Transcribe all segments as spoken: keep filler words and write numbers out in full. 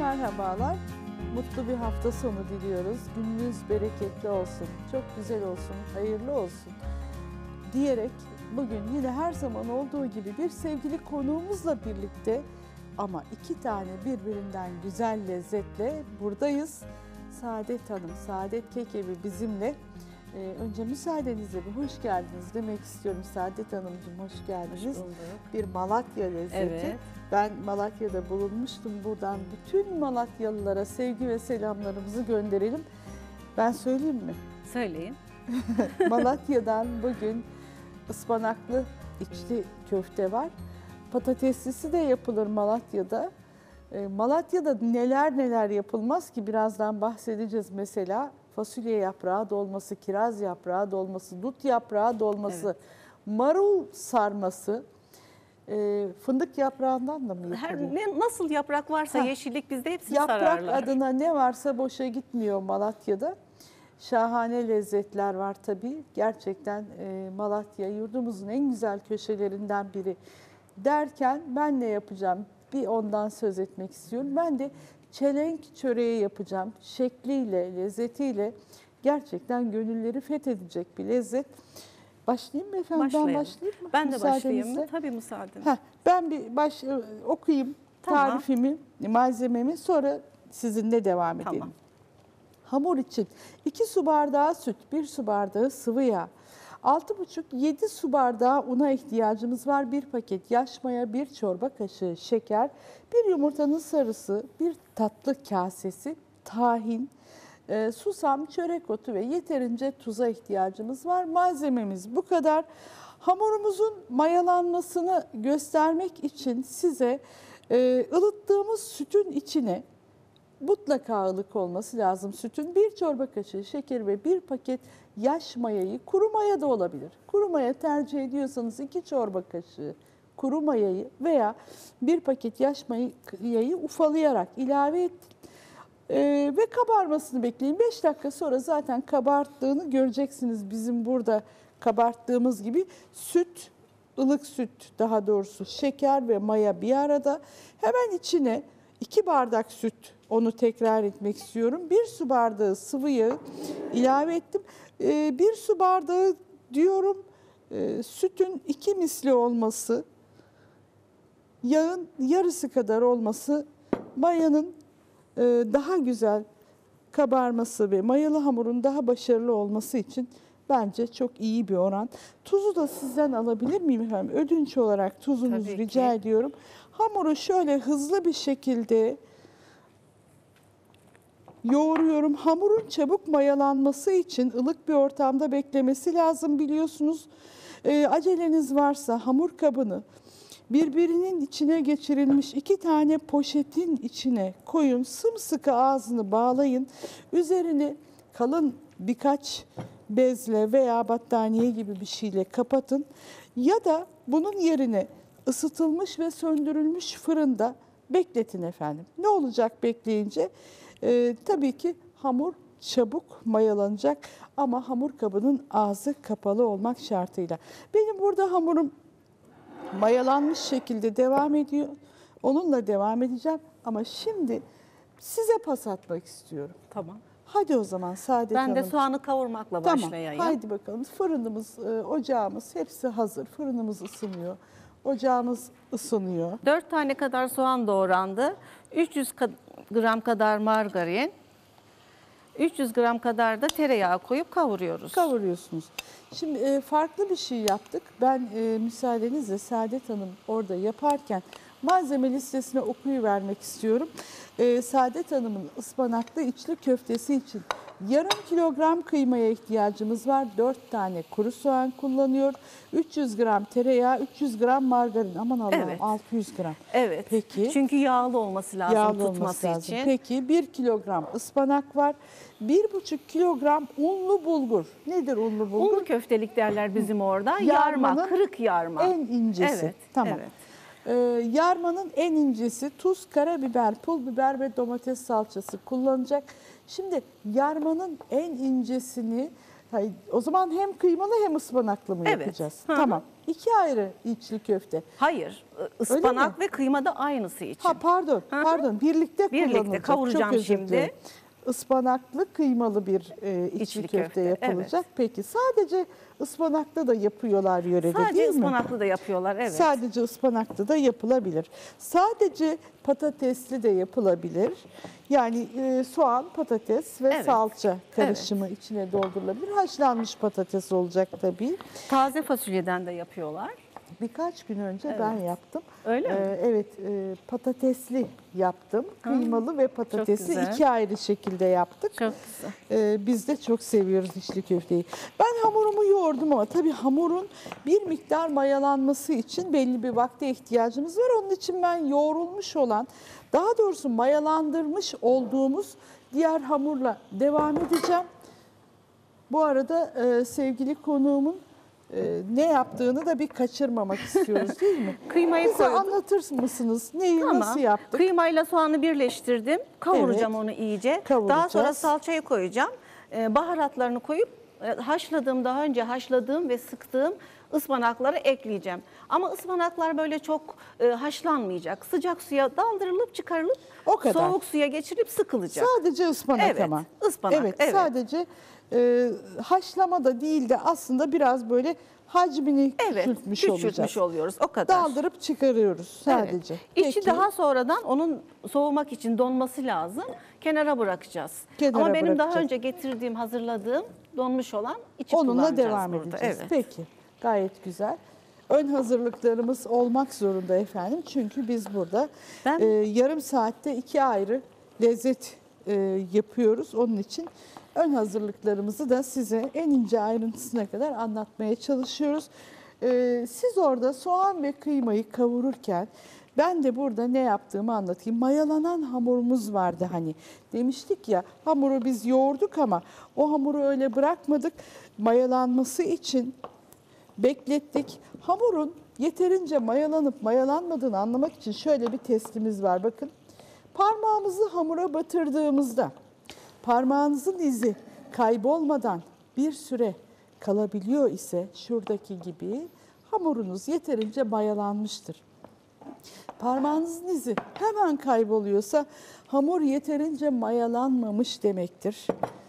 merhabalar. Mutlu bir hafta sonu diliyoruz. Gününüz bereketli olsun, çok güzel olsun, hayırlı olsun diyerek bugün yine her zaman olduğu gibi bir sevgili konuğumuzla birlikte ama iki tane birbirinden güzel lezzetle buradayız. Saadet Hanım, Saadet Kekevi bizimle. Ee, önce müsaadenizle bir hoş geldiniz demek istiyorum. Saadet Hanımcığım hoş geldiniz. Hoş bir Malatya lezzeti. Evet. Ben Malatya'da bulunmuştum. Buradan bütün Malatyalılara sevgi ve selamlarımızı gönderelim. Ben söyleyeyim mi? Söyleyin. Malatya'dan bugün ıspanaklı içli köfte var. Patateslisi de yapılır Malatya'da. Ee, Malatya'da neler neler yapılmaz ki birazdan bahsedeceğiz. Mesela fasulye yaprağı dolması, kiraz yaprağı dolması, dut yaprağı dolması, evet. marul sarması, e, fındık yaprağından da mı yapılıyor? Her, ne, nasıl yaprak varsa ha, yeşillik bizde hepsini yaprak sararlar. Yaprak adına ne varsa boşa gitmiyor Malatya'da. Şahane lezzetler var tabii. Gerçekten e, Malatya yurdumuzun en güzel köşelerinden biri derken ben ne yapacağım? Bir ondan söz etmek istiyorum. Ben de çelenk çöreği yapacağım. Şekliyle, lezzetiyle gerçekten gönülleri fethedecek bir lezzet. Başlayayım mı efendim? Başlayalım. Ben başlayayım mı? Ben de başlayayım mı? Tabii müsaadenizle. Ben bir baş, okuyayım tamam. tarifimi, malzememi, sonra sizinle devam edelim. Tamam. Hamur için iki su bardağı süt, bir su bardağı sıvı yağ, altı buçuk yedi su bardağı una ihtiyacımız var. Bir paket yaş maya, bir çorba kaşığı şeker, bir yumurtanın sarısı, bir tatlı kasesi tahin, e, susam, çörek otu ve yeterince tuza ihtiyacımız var. Malzememiz bu kadar. Hamurumuzun mayalanmasını göstermek için size e, ılıttığımız sütün içine mutlaka ılık olması lazım sütün. Bir çorba kaşığı şeker ve bir paket yaş mayayı, kuru maya da olabilir. Kuru maya tercih ediyorsanız iki çorba kaşığı kuru mayayı veya bir paket yaş mayayı ufalayarak ilave et. Ee, ve kabarmasını bekleyin. beş dakika sonra zaten kabarttığını göreceksiniz. Bizim burada kabarttığımız gibi süt, ılık süt daha doğrusu şeker ve maya bir arada. Hemen içine iki bardak süt, onu tekrar etmek istiyorum. Bir su bardağı sıvı yağı ilave ettim. Ee, bir su bardağı diyorum e, sütün iki misli olması, yağın yarısı kadar olması, mayanın e, daha güzel kabarması ve mayalı hamurun daha başarılı olması için bence çok iyi bir oran. Tuzu da sizden alabilir miyim efendim? Ödünç olarak tuzunuzu Tabii rica ki. ediyorum. Hamuru şöyle hızlı bir şekilde yoğuruyorum. Hamurun çabuk mayalanması için ılık bir ortamda beklemesi lazım biliyorsunuz. E, aceleniz varsa hamur kabını birbirinin içine geçirilmiş iki tane poşetin içine koyun. Sımsıkı ağzını bağlayın. Üzerini kalın birkaç bezle veya battaniye gibi bir şeyle kapatın. Ya da bunun yerine ısıtılmış ve söndürülmüş fırında bekletin efendim. Ne olacak bekleyince? Ee, tabii ki hamur çabuk mayalanacak ama hamur kabının ağzı kapalı olmak şartıyla. Benim burada hamurum mayalanmış şekilde devam ediyor. Onunla devam edeceğim ama şimdi size pas atmak istiyorum. Tamam. Hadi o zaman Saadet Ben de Hanım. soğanı kavurmakla Tamam, başlayayım. haydi bakalım. Fırınımız, e, ocağımız hepsi hazır. Fırınımız ısınıyor. Ocağımız ısınıyor. dört tane kadar soğan doğrandı. üç yüz gram kadar margarin. üç yüz gram kadar da tereyağı koyup kavuruyoruz. Kavuruyorsunuz. Şimdi e, farklı bir şey yaptık. Ben e, müsaadenizle Saadet Hanım orada yaparken malzeme listesine okuyuvermek istiyorum. E, Saadet Hanım'ın ıspanaklı içli köftesi için yarım kilogram kıymaya ihtiyacımız var. dört tane kuru soğan kullanıyor. üç yüz gram tereyağı, üç yüz gram margarin. Aman Allah'ım, Evet. altı yüz gram. Evet. Peki. Çünkü yağlı olması lazım Yağlı tutması olması lazım. için. Peki bir kilogram ıspanak var. bir buçuk kilogram unlu bulgur. Nedir unlu bulgur? Unlu köftelik derler bizim orada. Yarma, Yarmanın kırık yarma. En incesi. Evet. Tamam. Evet. Ee, yarmanın en incesi tuz, karabiber, pul biber ve domates salçası kullanacak. Şimdi yarmanın en incesini Hayır, o zaman hem kıymalı hem ıspanaklı mı Evet. yapacağız? Hı hı. Tamam. İki ayrı içli köfte. Hayır, ıspanak ve kıyma da aynısı için. Ha pardon, Hı hı. pardon. Birlikte, Birlikte kullanılacak. kavuracağım Çok özür şimdi. dilerim. Ispanaklı kıymalı bir e, içli, İçli köfte, köfte, yapılacak. Peki sadece ıspanaklı da yapıyorlar yörede Sadece değil mi? ıspanaklı da yapıyorlar, evet. Sadece ıspanaklı da yapılabilir. Sadece patatesli de yapılabilir. Yani e, soğan, patates ve Evet. salça karışımı içine doldurulabilir. Haşlanmış patates olacak tabii. Taze fasulyeden de yapıyorlar. Birkaç gün önce ben yaptım. Öyle mi? Ee, evet, e, patatesli yaptım. Kıymalı ve patatesli güzel. iki ayrı şekilde yaptık. Çok güzel. Ee, biz de çok seviyoruz içli köfteyi. Ben hamurumu yoğurdum ama tabii hamurun bir miktar mayalanması için belli bir vakte ihtiyacımız var. Onun için ben yoğrulmuş olan, daha doğrusu mayalandırmış olduğumuz diğer hamurla devam edeceğim. Bu arada e, sevgili konuğumun e, ne yaptığını da bir kaçırmamak istiyoruz değil mi? Kıymayı Bize koydum. anlatır mısınız? Neyi nasıl yaptık? Kıymayla soğanı birleştirdim. Kavuracağım Evet. onu iyice. Kavuracağız. Daha sonra salçayı koyacağım. Ee, baharatlarını koyup e, haşladığım, daha önce haşladığım ve sıktığım ıspanakları ekleyeceğim. Ama ıspanaklar böyle çok e, haşlanmayacak. Sıcak suya daldırılıp çıkarılıp O kadar. soğuk suya geçirilip sıkılacak. Sadece ıspanak Evet, ama. ıspanak, Evet, evet. sadece e, haşlama da değil de aslında biraz böyle hacmini Evet, küçültmüş küçültmüş olacağız. oluyoruz o kadar. Daldırıp çıkarıyoruz sadece. Evet. İçi Peki. daha sonradan onun soğumak için donması lazım. Kenara bırakacağız. Kenara Ama benim daha bırakacağız. önce getirdiğim, hazırladığım donmuş olan içi Onunla kullanacağız devam burada. edeceğiz. Evet. Peki, gayet güzel. Ön hazırlıklarımız olmak zorunda efendim. Çünkü biz burada Ben- e, yarım saatte iki ayrı lezzet e, yapıyoruz. Onun için ön hazırlıklarımızı da size en ince ayrıntısına kadar anlatmaya çalışıyoruz. E, siz orada soğan ve kıymayı kavururken ben de burada ne yaptığımı anlatayım. Mayalanan hamurumuz vardı hani. Demiştik ya, hamuru biz yoğurduk ama o hamuru öyle bırakmadık. Mayalanması için beklettik. Hamurun yeterince mayalanıp mayalanmadığını anlamak için şöyle bir testimiz var. Bakın, parmağımızı hamura batırdığımızda parmağınızın izi kaybolmadan bir süre kalabiliyor ise şuradaki gibi hamurunuz yeterince mayalanmıştır. Parmağınızın izi hemen kayboluyorsa hamur yeterince mayalanmamış demektir.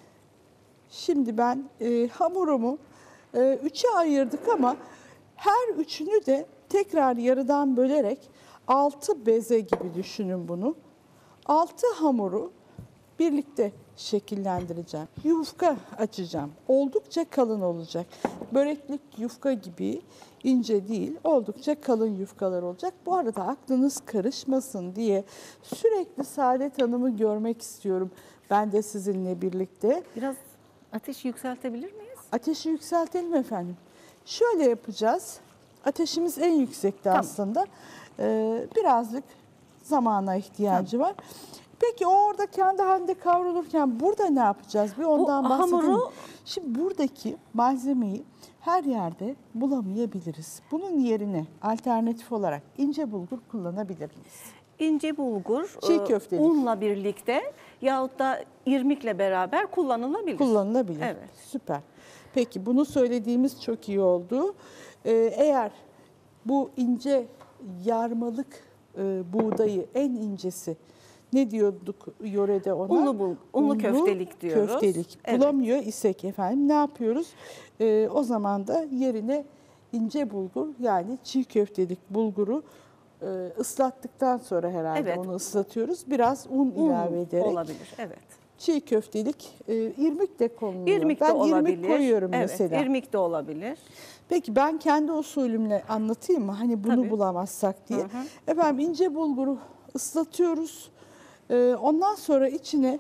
Şimdi ben e, hamurumu e, üçe ayırdık ama her üçünü de tekrar yarıdan bölerek altı beze gibi düşünün bunu. Altı hamuru birlikte şekillendireceğim. Yufka açacağım. Oldukça kalın olacak. Böreklik yufka gibi ince değil, oldukça kalın yufkalar olacak. Bu arada aklınız karışmasın diye sürekli Saadet Hanım'ı görmek istiyorum. Ben de sizinle birlikte. Biraz ateşi yükseltebilir miyiz? Ateşi yükseltelim efendim. Şöyle yapacağız. Ateşimiz en yüksekte Tamam. aslında. Ee, birazcık zamana ihtiyacı var. Peki o orada kendi halinde kavrulurken burada ne yapacağız? Bir ondan Bu bahsedelim. hamuru- Şimdi buradaki malzemeyi her yerde bulamayabiliriz. Bunun yerine alternatif olarak ince bulgur kullanabiliriz. İnce bulgur, Çiğ e, köftelik. unla birlikte yahut da irmikle beraber kullanılabilir. Kullanılabilir. Evet. Süper. Peki bunu söylediğimiz çok iyi oldu. Ee, eğer bu ince yarmalık e, buğdayı en incesi ne diyorduk yörede ona? Unlu bul- unlu köftelik diyoruz. Köftelik. Evet. Bulamıyor isek efendim ne yapıyoruz? Ee, o zaman da yerine ince bulgur yani çiğ köftelik bulguru e, ıslattıktan sonra herhalde Evet. onu ıslatıyoruz. Biraz un, Un ilave ederek. olabilir. Evet. Çiğ köftelik, e, irmik de konuluyor. İrmik de ben olabilir. irmik koyuyorum Evet, mesela. irmik de olabilir. Peki ben kendi usulümle anlatayım mı? Hani bunu Tabii. bulamazsak diye. Hı hı. Efendim ince bulguru ıslatıyoruz. E, ondan sonra içine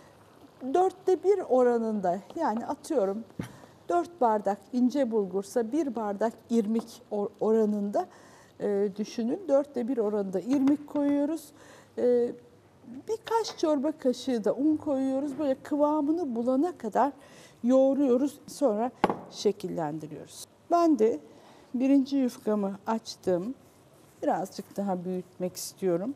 dörtte bir oranında yani atıyorum dört bardak ince bulgursa bir bardak irmik or- oranında e, düşünün. Dörtte bir oranında irmik koyuyoruz. E, birkaç çorba kaşığı da un koyuyoruz. Böyle kıvamını bulana kadar yoğuruyoruz. Sonra şekillendiriyoruz. Ben de birinci yufkamı açtım. Birazcık daha büyütmek istiyorum.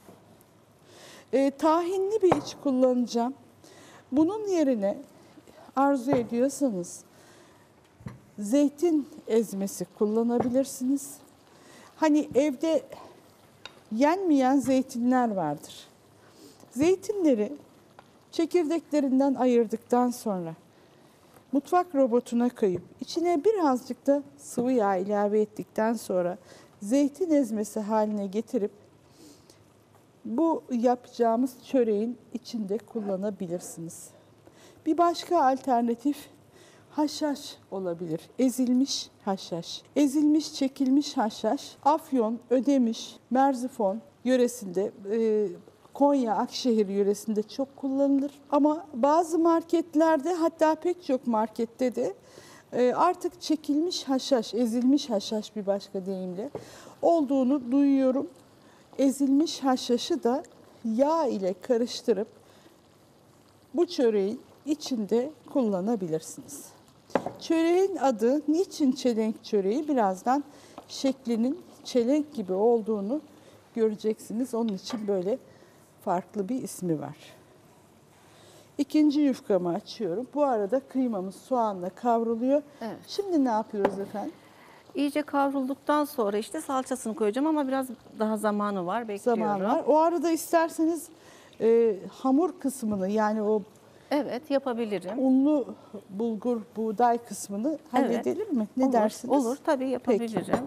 E, tahinli bir iç kullanacağım. Bunun yerine arzu ediyorsanız zeytin ezmesi kullanabilirsiniz. Hani evde yenmeyen zeytinler vardır. Zeytinleri çekirdeklerinden ayırdıktan sonra mutfak robotuna koyup içine birazcık da sıvı yağ ilave ettikten sonra zeytin ezmesi haline getirip bu yapacağımız çöreğin içinde kullanabilirsiniz. Bir başka alternatif haşhaş olabilir. Ezilmiş haşhaş. Ezilmiş, çekilmiş haşhaş Afyon, Ödemiş, Merzifon yöresinde, e, Konya, Akşehir yöresinde çok kullanılır. Ama bazı marketlerde, hatta pek çok markette de e, artık çekilmiş haşhaş, ezilmiş haşhaş bir başka deyimle olduğunu duyuyorum. Ezilmiş haşhaşı da yağ ile karıştırıp bu çöreğin içinde kullanabilirsiniz. Çöreğin adı niçin çelenk çöreği? Birazdan şeklinin çelenk gibi olduğunu göreceksiniz. Onun için böyle farklı bir ismi var. İkinci yufkamı açıyorum. Bu arada kıymamız soğanla kavruluyor. Evet. Şimdi ne yapıyoruz efendim? İyice kavrulduktan sonra işte salçasını koyacağım ama biraz daha zamanı var. Bekliyorum. Zaman var. O arada isterseniz e, hamur kısmını, yani o Evet, yapabilirim. unlu bulgur, buğday kısmını halledelim mi? Ne olur, dersiniz? Olur, tabii yapabilirim. Peki.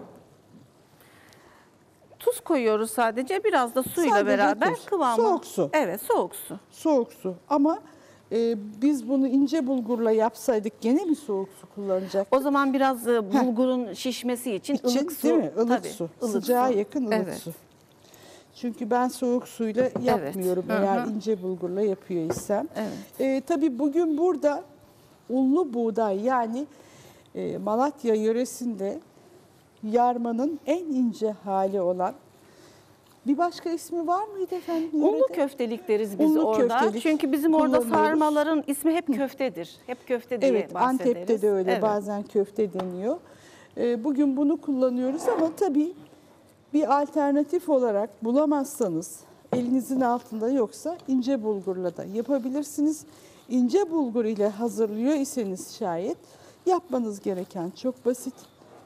Tuz koyuyoruz sadece, biraz da suyla Sadece beraber tuz. kıvamı. Soğuk su. Evet, soğuk su. Soğuk su. Ama e, biz bunu ince bulgurla yapsaydık gene mi soğuk su kullanacaktık? O zaman biraz e, bulgurun şişmesi için, İçin, ılık su. değil mi? Ilık Tabii, su. ılık Sıcağa su. yakın ılık Evet. su. Çünkü ben soğuk suyla yapmıyorum Evet. eğer Hı hı. ince bulgurla yapıyor isem. Evet. E, tabii bugün burada unlu buğday, yani e, Malatya yöresinde yarmanın en ince hali olan, bir başka ismi var mıydı efendim? Unlu yörede? köftelik deriz biz Unlu orada. köftelik Çünkü bizim orada kullanıyoruz. sarmaların ismi hep köftedir. Hep köfte diye Evet, bahsederiz. Antep'te de öyle, Evet. bazen köfte deniyor. E, bugün bunu kullanıyoruz ama tabii bir alternatif olarak bulamazsanız, elinizin altında yoksa ince bulgurla da yapabilirsiniz. İnce bulgur ile hazırlıyor iseniz şayet yapmanız gereken çok basit.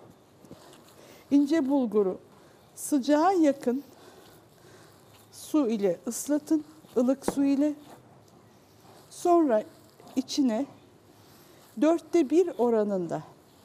İnce bulguru sıcağa yakın su ile ıslatın, ılık su ile. Sonra içine dörtte bir oranında,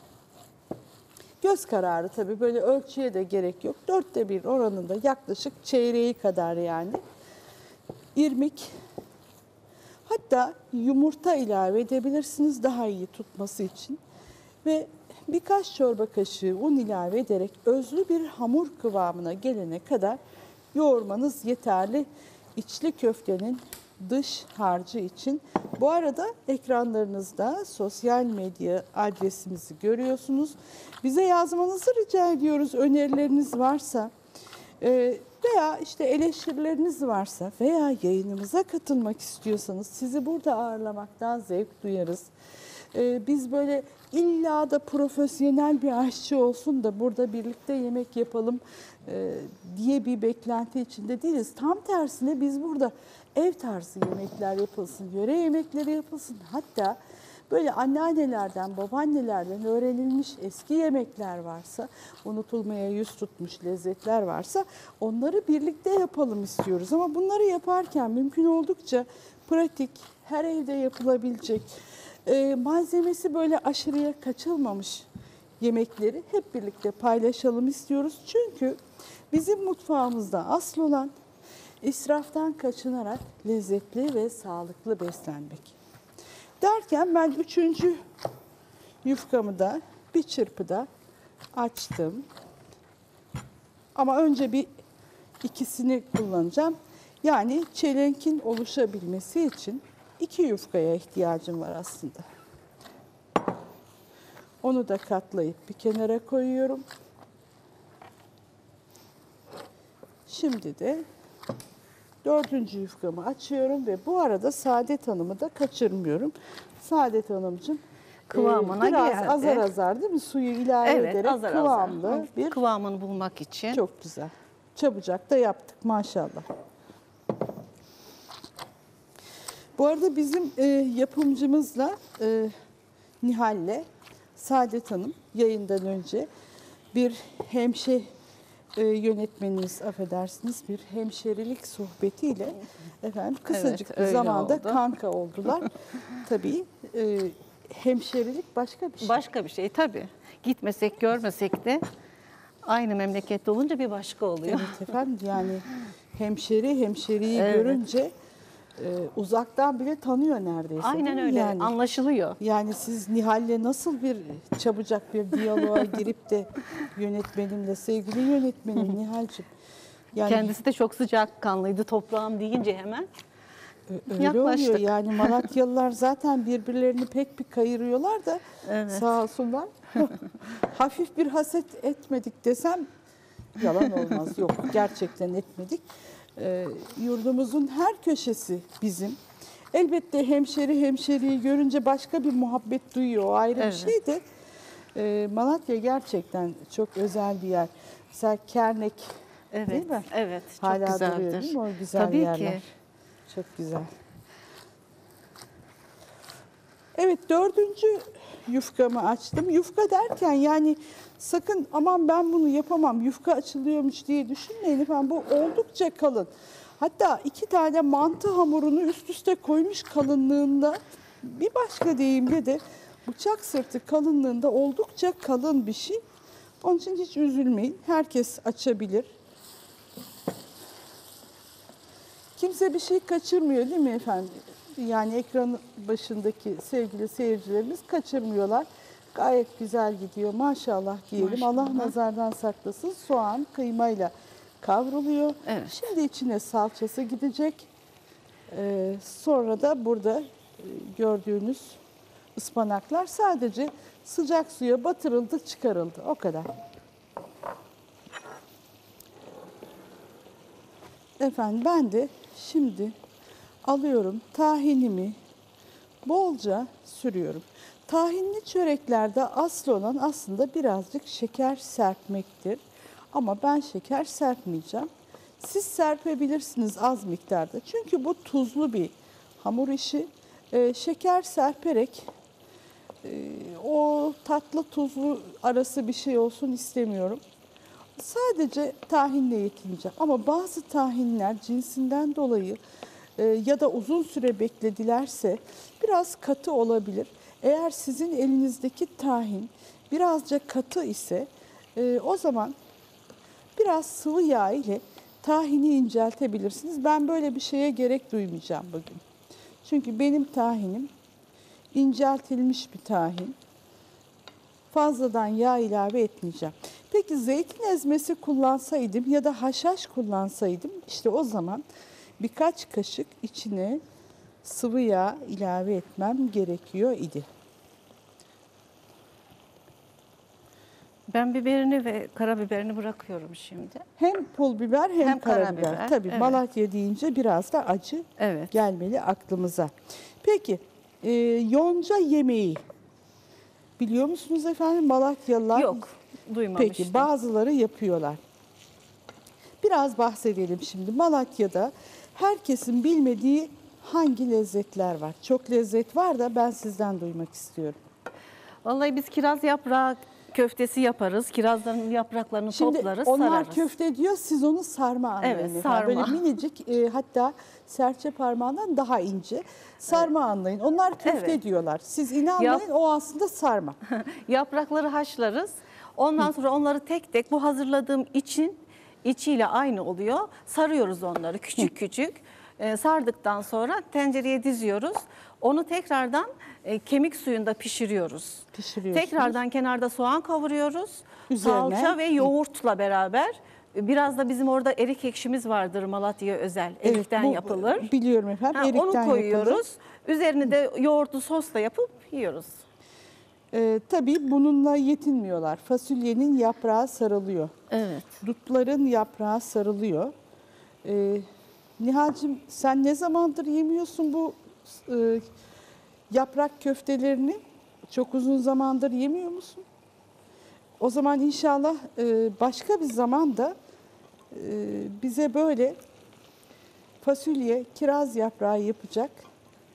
göz kararı tabii, böyle ölçüye de gerek yok, dörtte bir oranında, yaklaşık çeyreği kadar yani, irmik, hatta yumurta ilave edebilirsiniz daha iyi tutması için. Ve birkaç çorba kaşığı un ilave ederek özlü bir hamur kıvamına gelene kadar yoğurmanız yeterli içli köftenin dış harcı için. Bu arada ekranlarınızda sosyal medya adresimizi görüyorsunuz. Bize yazmanızı rica ediyoruz, önerileriniz varsa veya işte eleştirileriniz varsa veya yayınımıza katılmak istiyorsanız sizi burada ağırlamaktan zevk duyarız. Biz böyle illa da profesyonel bir aşçı olsun da burada birlikte yemek yapalım diye bir beklenti içinde değiliz. Tam tersine biz burada ev tarzı yemekler yapılsın, yöre yemekleri yapılsın. Hatta böyle anneannelerden, babaannelerden öğrenilmiş eski yemekler varsa, unutulmaya yüz tutmuş lezzetler varsa onları birlikte yapalım istiyoruz. Ama bunları yaparken mümkün oldukça pratik, her evde yapılabilecek, e, malzemesi böyle aşırıya kaçılmamış yemekleri hep birlikte paylaşalım istiyoruz. Çünkü bizim mutfağımızda asıl olan israftan kaçınarak lezzetli ve sağlıklı beslenmek. Derken ben üçüncü yufkamı da bir çırpıda açtım. Ama önce bir ikisini kullanacağım. Yani çelenkin oluşabilmesi için iki yufkaya ihtiyacım var aslında. Onu da katlayıp bir kenara koyuyorum. Şimdi de dördüncü yufkamı açıyorum ve bu arada Saadet Hanım'ı da kaçırmıyorum. Saadet Hanımcığım Kıvamına e, biraz geldi. azar azar değil mi? Suyu ilave Evet, ederek azar kıvamlı azar. bir, Kıvamını bulmak için. çok güzel. Çabucak da yaptık maşallah. Bu arada bizim e, yapımcımızla e, Nihal'le Saadet Hanım yayından önce bir hemşe e, yönetmeniniz affedersiniz bir hemşerilik sohbetiyle efendim kısacık Evet, bir öyle zamanda oldu. kanka oldular. Tabii e, hemşerilik başka bir şey. Başka bir şey tabii. Gitmesek, görmesek de aynı memlekette olunca bir başka oluyor. Evet efendim yani hemşeri hemşeriyi Evet. görünce e, uzaktan bile tanıyor neredeyse. Aynen değil mi? öyle. Yani, Anlaşılıyor. yani siz Nihal'le nasıl bir çabucak bir diyaloğa girip de yönetmenimle sevgili yönetmenim Nihal'cığım. Yani Kendisi de çok sıcakkanlıydı toprağım deyince hemen. Ö- Öyle Yaklaştık. oluyor yani Malatyalılar zaten birbirlerini pek bir kayırıyorlar da Evet. sağ olsunlar. Hafif bir haset etmedik desem yalan olmaz. Yok gerçekten etmedik. Ee, yurdumuzun her köşesi bizim. Elbette hemşeri hemşeriyi görünce başka bir muhabbet duyuyor. O ayrı Evet. bir şey de. Ee, Malatya gerçekten çok özel bir yer. Mesela Kernek Evet. değil mi? Evet. Çok Hala güzeldir. duruyor değil mi o güzel Tabii yerler? ki. Çok güzel. Evet dördüncü yufkamı açtım. Yufka derken yani sakın aman ben bunu yapamam yufka açılıyormuş diye düşünmeyin efendim. Bu oldukça kalın. Hatta iki tane mantı hamurunu üst üste koymuş kalınlığında bir başka deyimle de bıçak sırtı kalınlığında oldukça kalın bir şey. Onun için hiç üzülmeyin. Herkes açabilir. Kimse bir şey kaçırmıyor değil mi efendim? Yani ekran başındaki sevgili seyircilerimiz kaçırmıyorlar. Gayet güzel gidiyor maşallah diyelim. Maşallah. Allah nazardan saklasın. Soğan kıymayla kavruluyor. Evet. Şimdi içine salçası gidecek. Ee, sonra da burada e, gördüğünüz ıspanaklar sadece sıcak suya batırıldı çıkarıldı. O kadar. Efendim ben de şimdi alıyorum tahinimi bolca sürüyorum. Tahinli çöreklerde asıl olan aslında birazcık şeker serpmektir. Ama ben şeker serpmeyeceğim. Siz serpebilirsiniz az miktarda. Çünkü bu tuzlu bir hamur işi. Ee, şeker serperek e, o tatlı tuzlu arası bir şey olsun istemiyorum. Sadece tahinle yetineceğim. Ama bazı tahinler cinsinden dolayı e, ya da uzun süre bekledilerse biraz katı olabilir. Eğer sizin elinizdeki tahin birazca katı ise e, o zaman biraz sıvı yağ ile tahini inceltebilirsiniz. Ben böyle bir şeye gerek duymayacağım bugün. Çünkü benim tahinim inceltilmiş bir tahin. Fazladan yağ ilave etmeyeceğim. Peki zeytin ezmesi kullansaydım ya da haşhaş kullansaydım işte o zaman birkaç kaşık içine sıvı yağ ilave etmem gerekiyor idi. Ben biberini ve karabiberini bırakıyorum şimdi. Hem pul biber hem, Hem karabiber. karabiber, Tabii evet. Malatya deyince biraz da acı Evet. gelmeli aklımıza. Peki e, yonca yemeği biliyor musunuz efendim Malatyalılar? Yok, duymamıştım. Peki bazıları yapıyorlar. Biraz bahsedelim şimdi. Malatya'da herkesin bilmediği hangi lezzetler var? Çok lezzet var da ben sizden duymak istiyorum. Vallahi biz kiraz yaprağı köftesi yaparız. Kirazların yapraklarını Şimdi toplarız, onlar sararız. köfte diyor, siz onu sarma anlayın. Evet, efendim. sarma. Böyle minicik e, hatta serçe parmağından daha ince sarma anlayın. Onlar köfte Evet. diyorlar. Siz inanmayın Yap- o aslında sarma. Yaprakları haşlarız. Ondan sonra onları tek tek bu hazırladığım için içiyle aynı oluyor. Sarıyoruz onları küçük küçük. Ee, sardıktan sonra tencereye diziyoruz. Onu tekrardan e, kemik suyunda pişiriyoruz. Pişiriyorsunuz. Tekrardan kenarda soğan kavuruyoruz. Üzerine- Salça ve yoğurtla beraber. Biraz da bizim orada erik ekşimiz vardır Malatya'ya özel. Erikten bu- yapılır. Biliyorum efendim. Ha, erikten onu koyuyoruz. yapılır. Üzerine de yoğurtlu sosla yapıp yiyoruz. Ee, tabii bununla yetinmiyorlar. Fasulyenin yaprağı sarılıyor. Evet. Dutların yaprağı sarılıyor. Ee, Nihal'cığım sen ne zamandır yemiyorsun bu e, yaprak köftelerini? Çok uzun zamandır yemiyor musun? O zaman inşallah e, başka bir zamanda e, bize böyle fasulye, kiraz yaprağı yapacak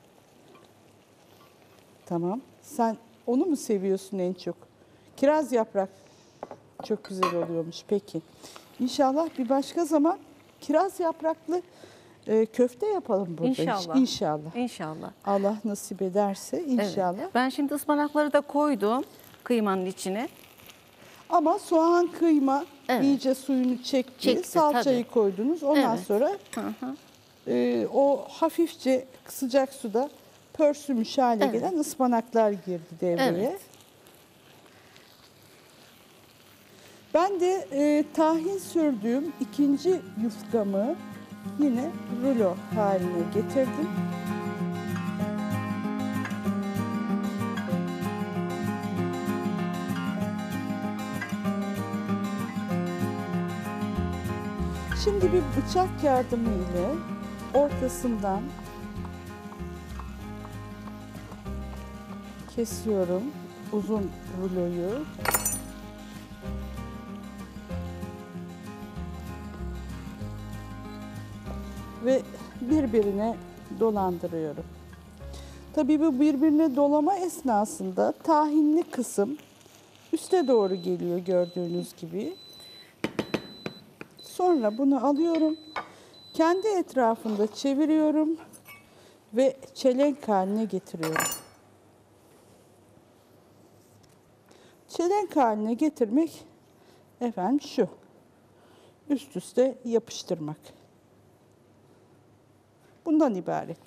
Tamam. Sen onu mu seviyorsun en çok? Kiraz yaprak çok güzel oluyormuş. Peki. İnşallah bir başka zaman kiraz yapraklı e, köfte yapalım burada. İnşallah. İnşallah. İnşallah. Allah nasip ederse inşallah. Evet. Ben şimdi ıspanakları da koydum kıymanın içine. Ama soğan, kıyma Evet. iyice suyunu çekti. Çekti, Salçayı tabii. koydunuz. Ondan Evet. sonra Hı hı. e, o hafifçe sıcak suda pörsümüş hale Evet. gelen ıspanaklar girdi devreye. Evet. Ben de e, tahin sürdüğüm ikinci yufkamı yine rulo haline getirdim. Şimdi bir bıçak yardımıyla ortasından kesiyorum uzun ruloyu. Ve birbirine dolandırıyorum. Tabii bu birbirine dolama esnasında tahinli kısım üste doğru geliyor gördüğünüz gibi. Sonra bunu alıyorum. Kendi etrafında çeviriyorum ve çelenk haline getiriyorum. Çelenk haline getirmek efendim şu. Üst üste yapıştırmak. Bundan ibaret.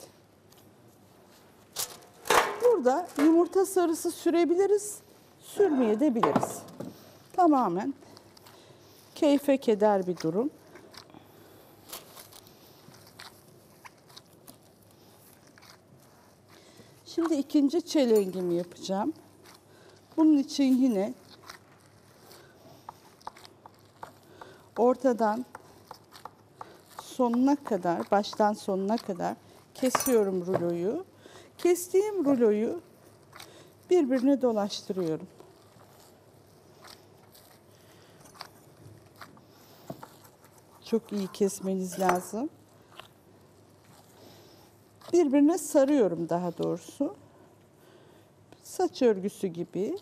Burada yumurta sarısı sürebiliriz, sürmeye de biliriz. Tamamen keyfe keder bir durum. Şimdi ikinci çelengimi yapacağım. Bunun için yine ortadan sonuna kadar, baştan sonuna kadar kesiyorum ruloyu. Kestiğim ruloyu birbirine dolaştırıyorum. Çok iyi kesmeniz lazım. Birbirine sarıyorum daha doğrusu. Saç örgüsü gibi.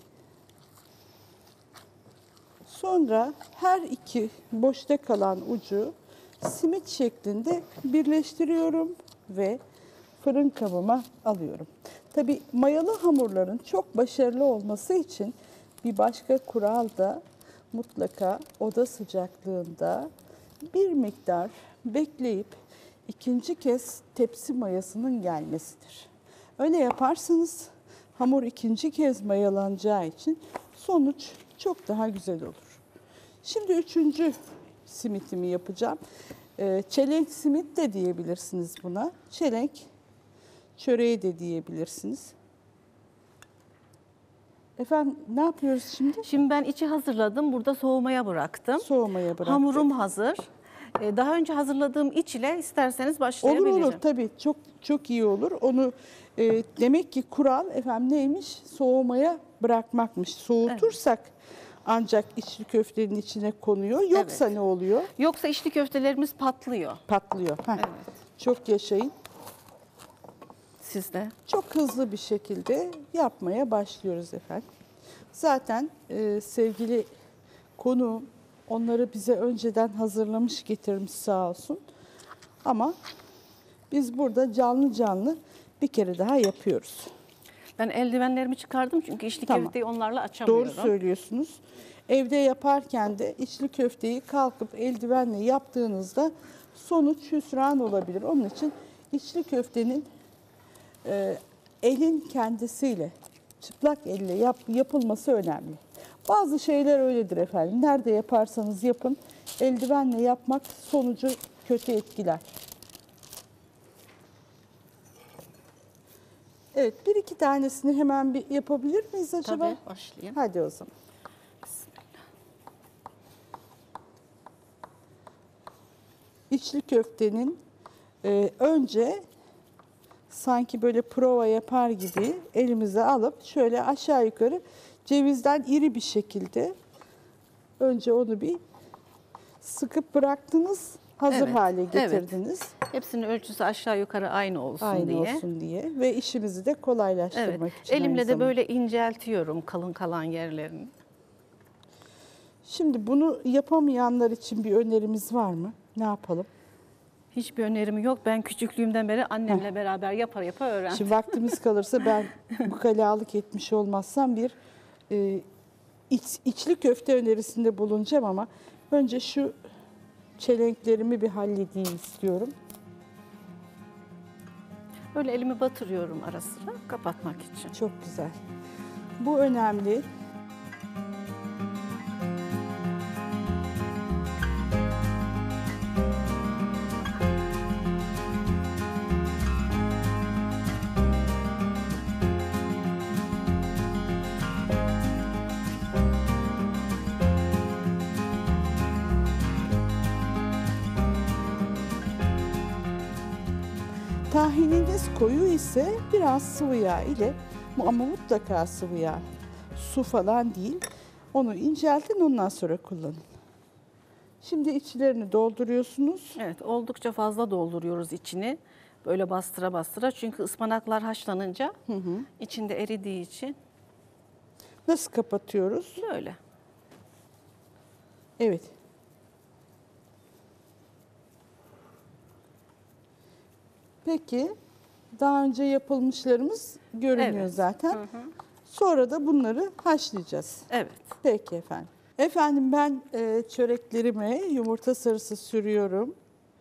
Sonra her iki boşta kalan ucu simit şeklinde birleştiriyorum ve fırın kabıma alıyorum. Tabii mayalı hamurların çok başarılı olması için bir başka kural da mutlaka oda sıcaklığında bir miktar bekleyip ikinci kez tepsi mayasının gelmesidir. Öyle yaparsanız hamur ikinci kez mayalanacağı için sonuç çok daha güzel olur. Şimdi üçüncü simitimi yapacağım. Ee, çelenk simit de diyebilirsiniz buna. Çelenk çöreği de diyebilirsiniz. Efendim ne yapıyoruz şimdi? Şimdi ben içi hazırladım. Burada soğumaya bıraktım. Soğumaya bıraktık. Hamurum hazır. Ee, Daha önce hazırladığım iç ile isterseniz Olur başlayabilirim. olur tabii çok çok iyi olur. Onu e, demek ki kural efendim neymiş? Soğumaya bırakmakmış. Soğutursak ancak içli köftenin içine konuyor. Yoksa Evet. ne oluyor? Yoksa içli köftelerimiz patlıyor. Patlıyor. Heh. Evet. Çok yaşayın. Siz de. Çok hızlı bir şekilde yapmaya başlıyoruz efendim. Zaten e, sevgili konuğum onları bize önceden hazırlamış getirmiş sağ olsun. Ama biz burada canlı canlı bir kere daha yapıyoruz. Ben eldivenlerimi çıkardım çünkü içli Tamam. köfteyi onlarla açamıyorum. Doğru söylüyorsunuz. Evde yaparken de içli köfteyi kalkıp eldivenle yaptığınızda sonuç hüsran olabilir. Onun için içli köftenin e, elin kendisiyle, çıplak elle yap, yapılması önemli. Bazı şeyler öyledir efendim. Nerede yaparsanız yapın, eldivenle yapmak sonucu kötü etkiler. Evet, bir iki tanesini hemen bir yapabilir miyiz acaba? Tabii, başlayayım. Hadi o zaman. İçli köftenin e, önce sanki böyle prova yapar gibi elimize alıp şöyle aşağı yukarı cevizden iri bir şekilde önce onu bir sıkıp bıraktınız. hazır Evet, hale evet. getirdiniz. Hepsinin ölçüsü aşağı yukarı aynı olsun Aynı diye. olsun diye ve işimizi de kolaylaştırmak Evet. için. Elimle aynı de zamanda. böyle inceltiyorum kalın kalan yerlerini. Şimdi bunu yapamayanlar için bir önerimiz var mı? Ne yapalım? Hiçbir önerim yok. Ben küçüklüğümden beri annemle beraber yapar yapar öğrendim. Şimdi vaktimiz kalırsa ben ukalalık etmiş olmazsam bir e, iç, içli köfte önerisinde bulunacağım ama önce şu çelenklerimi bir halledeyim istiyorum. Böyle elimi batırıyorum ara sıra kapatmak için. Çok güzel. Bu önemli. Tahininiz koyu ise biraz sıvı yağ ile ama mutlaka sıvı yağ, su falan değil. Onu inceltin, ondan sonra kullanın. Şimdi içlerini dolduruyorsunuz. Evet, oldukça fazla dolduruyoruz içini. Böyle bastıra bastıra. Çünkü ıspanaklar haşlanınca Hı hı. içinde eridiği için Nasıl kapatıyoruz? böyle. Evet. Peki, daha önce yapılmışlarımız görünüyor Evet. zaten. Hı hı. Sonra da bunları haşlayacağız. Evet. Peki efendim. Efendim ben e, çöreklerime yumurta sarısı sürüyorum.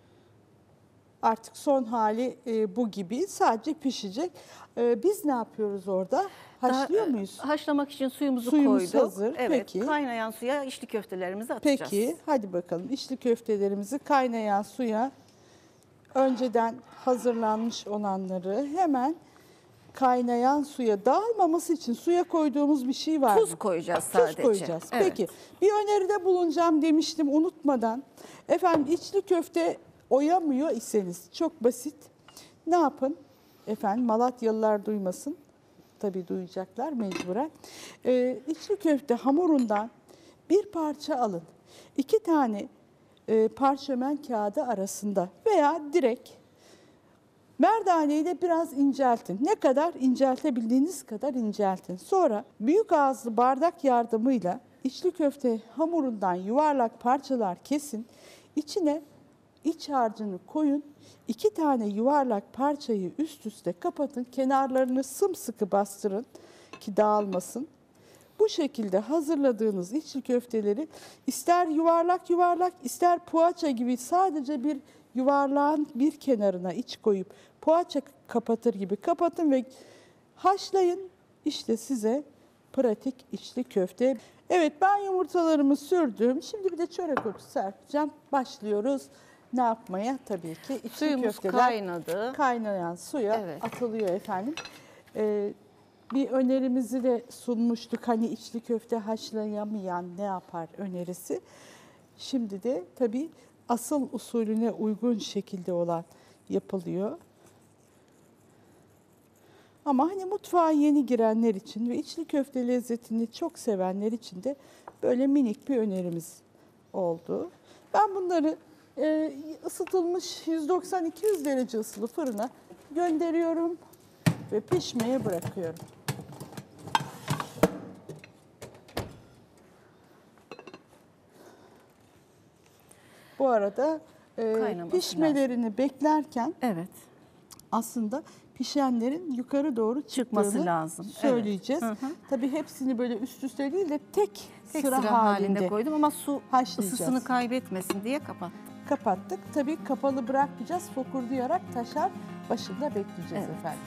Artık son hali e, bu gibi. Sadece pişecek. E, biz ne yapıyoruz orada? Haşlıyor Daha, muyuz? Haşlamak için suyumuzu Suyumuz koyduk. hazır, Evet, peki. kaynayan suya içli köftelerimizi atacağız. Peki hadi bakalım. İçli köftelerimizi kaynayan suya, önceden hazırlanmış olanları hemen kaynayan suya, dağılmaması için suya koyduğumuz bir şey var mı? Tuz koyacağız sadece. Tuz koyacağız. Evet. Peki bir öneride bulunacağım demiştim unutmadan. Efendim içli köfte oyamıyor iseniz çok basit. Ne yapın? Efendim Malatyalılar duymasın. Tabii duyacaklar mecburen. Ee, içli köfte hamurundan bir parça alın. İki tane e, parşömen kağıdı arasında veya direkt merdaneyi de biraz inceltin. Ne kadar inceltebildiğiniz kadar inceltin. Sonra büyük ağızlı bardak yardımıyla içli köfte hamurundan yuvarlak parçalar kesin. İçine iç harcını koyun. İki tane yuvarlak parçayı üst üste kapatın. Kenarlarını sımsıkı bastırın ki dağılmasın. Bu şekilde hazırladığınız içli köfteleri ister yuvarlak yuvarlak ister poğaça gibi sadece bir yuvarlağın bir kenarına iç koyup poğaça kapatır gibi kapatın ve haşlayın. İşte size pratik içli köfte. Evet ben yumurtalarımı sürdüm. Şimdi bir de çörek otu serpeceğim. Başlıyoruz. Ne yapmaya? Tabii ki içli Suyumuz köfteler kaynadı. kaynayan suya Evet. atılıyor efendim. Ee, bir önerimizi de sunmuştuk. Hani içli köfte haşlayamayan ne yapar önerisi. Şimdi de tabii asıl usulüne uygun şekilde olan yapılıyor. Ama hani mutfağa yeni girenler için ve içli köfte lezzetini çok sevenler için de böyle minik bir önerimiz oldu. Ben bunları e, ısıtılmış yüz doksan iki yüz derece ısılı fırına gönderiyorum ve pişmeye bırakıyorum. Bu arada e, Kaynaması pişmelerini beklerken Evet. aslında pişenlerin yukarı doğru Çıkması çıktığını lazım. söyleyeceğiz. Evet. Hı hı. Tabii hepsini böyle üst üste değil de tek, Tek sıra, sıra, halinde, halinde koydum ama su haşlayacağız. ısısını kaybetmesin diye kapattım. kapattık. Tabii kapalı bırakmayacağız. Fokurdayarak taşar başında bekleyeceğiz Evet. efendim.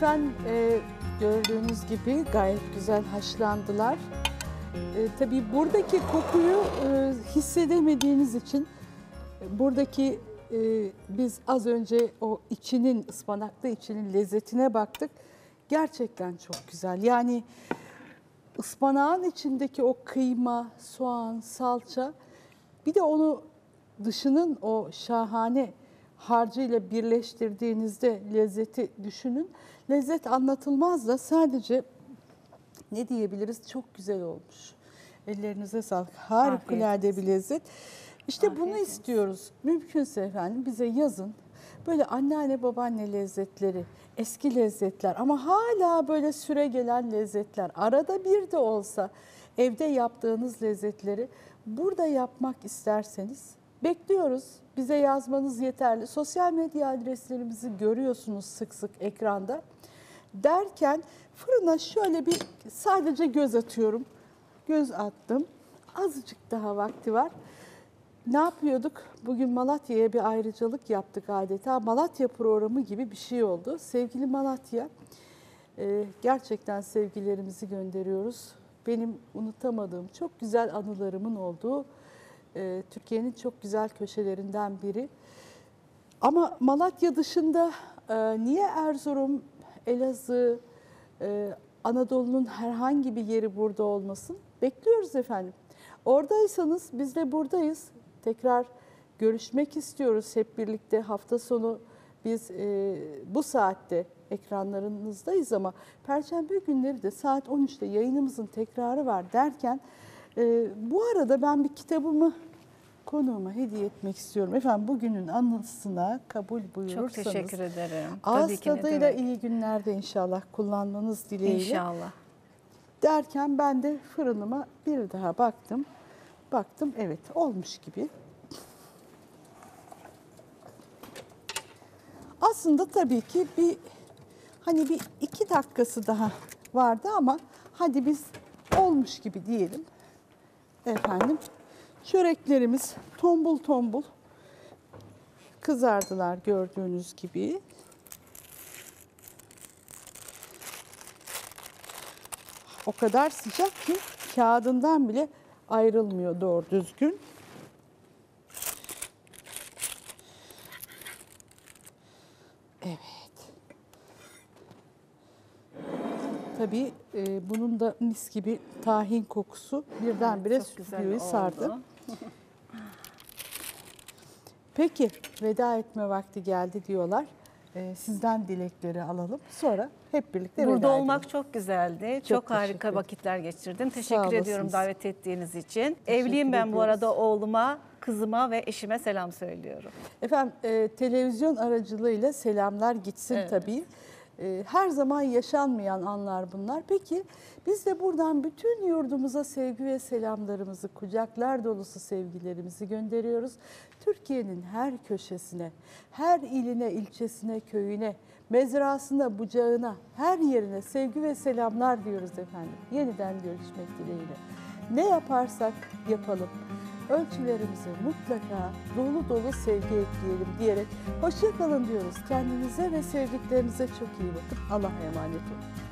Efendim e, gördüğünüz gibi gayet güzel haşlandılar. E, tabii buradaki kokuyu e, hissedemediğiniz için e, buradaki e, biz az önce o içinin, ıspanaklı içinin lezzetine baktık. Gerçekten çok güzel. Yani ıspanağın içindeki o kıyma, soğan, salça, bir de onu dışının o şahane harcıyla birleştirdiğinizde lezzeti düşünün. Lezzet anlatılmaz da sadece ne diyebiliriz? Çok güzel olmuş. Ellerinize sağlık. Harikulade bir lezzet. İşte Afiyet bunu olsun. istiyoruz. Mümkünse efendim bize yazın. Böyle anneanne babaanne lezzetleri, eski lezzetler ama hala böyle süregelen lezzetler. Arada bir de olsa evde yaptığınız lezzetleri burada yapmak isterseniz bekliyoruz. Bize yazmanız yeterli. Sosyal medya adreslerimizi görüyorsunuz sık sık ekranda. Derken fırına şöyle bir sadece göz atıyorum. Göz attım. Azıcık daha vakti var. Ne yapıyorduk? Bugün Malatya'ya bir ayrıcalık yaptık adeta. Malatya programı gibi bir şey oldu. Sevgili Malatya, e, gerçekten sevgilerimizi gönderiyoruz. Benim unutamadığım, çok güzel anılarımın olduğu e, Türkiye'nin çok güzel köşelerinden biri. Ama Malatya dışında e, niye Erzurum, Elazığ, e, Anadolu'nun herhangi bir yeri burada olmasın? Bekliyoruz efendim. Oradaysanız biz de buradayız. Tekrar görüşmek istiyoruz hep birlikte. Hafta sonu biz e, bu saatte ekranlarınızdayız ama Perşembe günleri de saat on üçte yayınımızın tekrarı var derken e, bu arada ben bir kitabımı konuğuma hediye etmek istiyorum. Efendim bugünün anısına kabul buyurursanız. Çok teşekkür ederim. Ağız Tabii ki, ne tadıyla demek. iyi günlerde inşallah kullanmanız dileğiyle. İnşallah. Derken ben de fırınıma bir daha baktım. Baktım evet olmuş gibi. Aslında tabii ki bir hani bir iki dakikası daha vardı ama hadi biz olmuş gibi diyelim. Efendim çöreklerimiz tombul tombul kızardılar gördüğünüz gibi. O kadar sıcak ki kağıdından bile ayrılmıyor doğru düzgün. Evet. Tabii e, bunun da mis gibi tahin kokusu birdenbire Çok güzel stüdyoyu oldu. sardı. Peki veda etme vakti geldi diyorlar. E, sizden dilekleri alalım. Sonra hep birlikte veda Burada edelim. olmak çok güzeldi. Çok, Çok harika teşekkür vakitler geçirdim. Sağ Teşekkür ediyorum olasınız. davet ettiğiniz için. Teşekkür Evliyim ben bu ediyoruz. arada, oğluma, kızıma ve eşime selam söylüyorum. Efendim e, televizyon aracılığıyla selamlar gitsin Evet. tabii. E, her zaman yaşanmayan anlar bunlar. Peki biz de buradan bütün yurdumuza sevgi ve selamlarımızı, kucaklar dolusu sevgilerimizi gönderiyoruz. Türkiye'nin her köşesine, her iline, ilçesine, köyüne, mezrasına, bucağına, her yerine sevgi ve selamlar diyoruz efendim. Yeniden görüşmek dileğiyle. Ne yaparsak yapalım. Ölçülerimize mutlaka dolu dolu sevgi ekleyelim diyerek hoşça kalın diyoruz. Kendinize ve sevdiklerinize çok iyi bakın. Allah'a emanet olun.